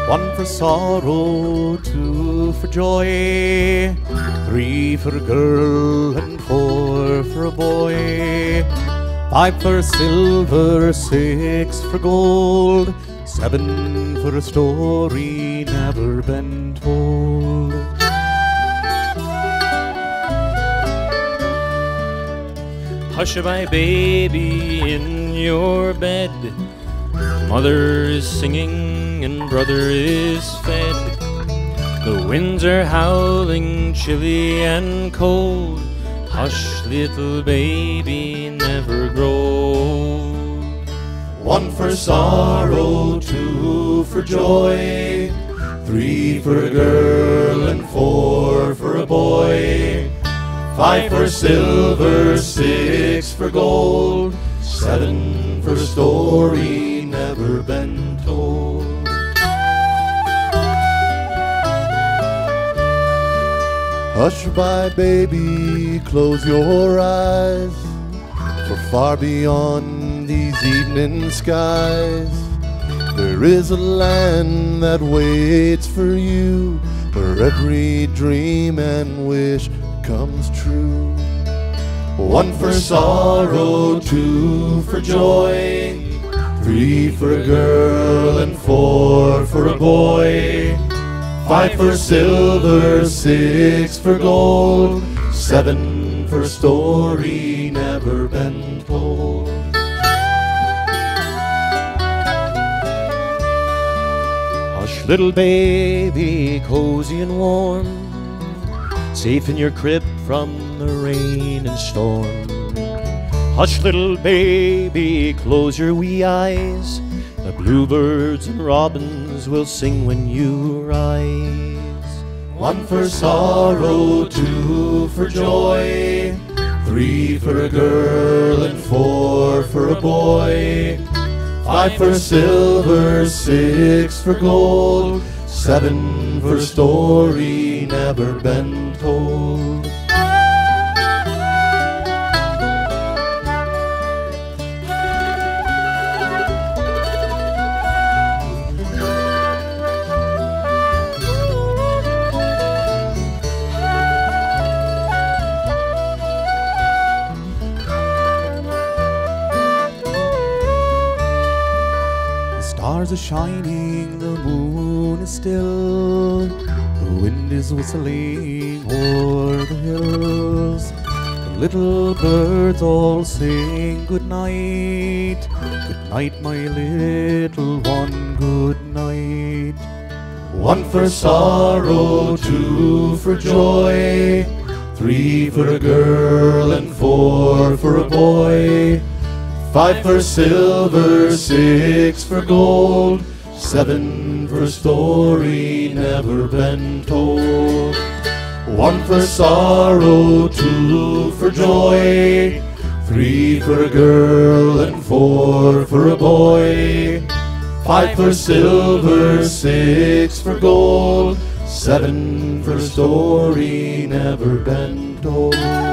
One for sorrow, two for joy, three for a girl and four for a boy. Five for silver, six for gold, seven for a story never been told. Hush-a-bye, baby, in your bed. Mother is singing and brother is fed. The winds are howling, chilly and cold. Hush, little baby, never grow. One for sorrow, two for joy, three for a girl and four for a boy. Five for silver, six for gold, seven for a story never been told. Hush-a-bye, baby, close your eyes, for far beyond these evening skies there is a land that waits for you, where every dream and wish comes true. One for sorrow, two for joy, three for a girl and four for a boy. Five for silver, six for gold, seven for a story never been told. Hush, little baby, cozy and warm, safe in your crib from the rain and storm. Hush, little baby, close your wee eyes. The bluebirds and robins will sing when you rise. One for sorrow, two for joy, three for a girl and four for a boy. Five for silver, six for gold, seven for a story never been told. The stars are shining, the moon is still, the wind is whistling o'er the hills. The little birds all sing good night, good night, my little one, good night. One for sorrow, two for joy, three for a girl and four for a boy. Five for silver, six for gold, seven for a story never been told. One for sorrow, two for joy, three for a girl and four for a boy. Five for silver, six for gold, seven for a story never been told.